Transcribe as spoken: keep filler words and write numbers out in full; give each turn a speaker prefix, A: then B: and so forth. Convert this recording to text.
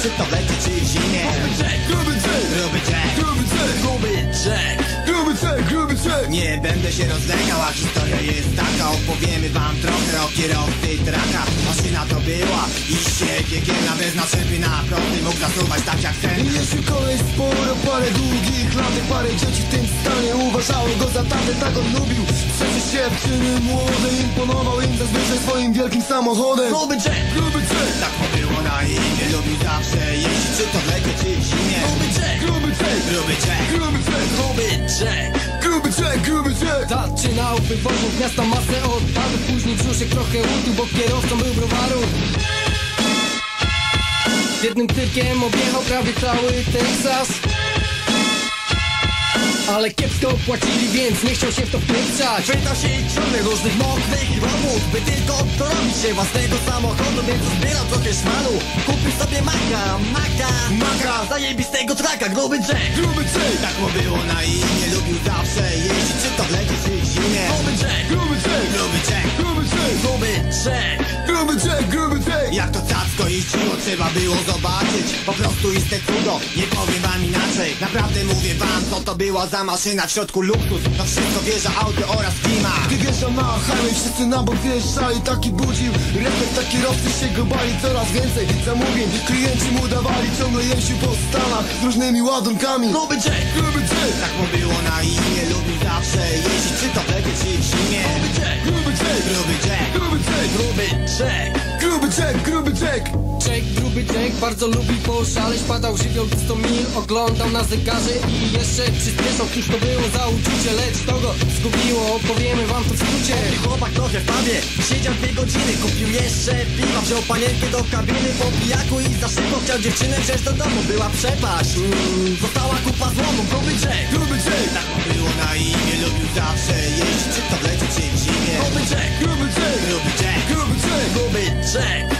A: czy to w lecie, czy w zimie.
B: Gruby Jack,
A: Gruby Jack,
B: gruby Jack,
A: Gruby Jack,
B: gruby Jack, gruby Jack.
A: Nie będę się rozlegał, a historia jest taka. Opowiemy wam trochę o kierowcy traka. Maszyna to była i się piekielna, bez naczepy na prosty mógł zasuwać tak jak ten.
B: Jeździł koleś sporo, parę długich latek, parę dzieci w tym stanie uważało go za tatę, tak on lubił. Przecież dziewczyny młode imponował im zazwyczaj swoim wielkim samochodem.
A: Gruby Jack,
B: Gruby Jack,
A: tak mu było na imię. Lubił zawsze jeździć, czy to w lecie, czy w zimie. Gruby Jack,
B: gruby Jack,
A: Gruby Jack,
B: gruby Jack,
A: Gruby Jack.
B: gruby Jack, gruby Jack.
C: Zaczynał wywozić miasta masę odpadów. Później brzuszek trochę utył, bo kierowcą był browaru. Z jednym tyrkiem objechał prawie cały Teksas. Ale kiepsko płacili, więc nie chciał się w to wpieprzać.
A: Pytał się i ciągle różnych mokrych romów, by tylko dorobić się własnego samochodu, więc zbierał trochę szmalu. Kupił sobie Maka, Maka, Maka, zajebistego traka, Gruby Jack,
B: Gruby Jack,
A: tak mu było na imię. Lubił zawsze jeździć, czy to w lecie, czy w zimie. Gruby Jack,
B: gruby Jack,
A: Gruby Jack,
B: gruby Jack,
A: Gruby Jack.
B: gruby Jack, gruby Jack.
A: Jak to cacko jeździło, trzeba było zobaczyć. Po prostu iste cudo, nie powiem wam inaczej. Naprawdę mówię wam, co to była za maszyna. W środku luksus, to wszystko wieża, auto oraz klima.
B: Gdy wjeżdżał na highway, wszyscy na bok wjeżdżali, taki budził respekt, taki kierowcy się go bali. Coraz więcej zamówień, klienci mu dawali. Ciągle jeździł po Stanach z różnymi ładunkami.
A: Gruby Jack,
B: Gruby Jack,
A: tak mu było na imię. Lubił zawsze jeździć, czy to w lecie, czy w zimie. Gruby Jack,
B: gruby Jack,
A: Gruby Jack,
B: gruby Jack,
A: Gruby Jack.
B: gruby Jack, gruby Jack.
C: Jack, gruby Jack, bardzo lubił poszaleć. Padał żywioł sto mil, oglądał na zegarze i jeszcze przyspieszał. Cóż to było za uczucie, lecz to go zgubiło. Opowiemy wam to w skrócie.
A: Chłopak trochę w pubie, siedział dwie godziny. Kupił jeszcze piwa, wziął panienkę do kabiny po pijaku i za szybko chciał dziewczynę wziąć do domu. Była przepaść, mm, została kupa złomu. Gruby Jack,
B: Gruby Jack,
A: tak mu było na imię. Lubił zawsze jeździć, czy to w lecie, czy w zimie. Gruby Jack,
B: gruby Jack,
A: Gruby Jack,
B: gruby Jack.
A: Gruby Jack.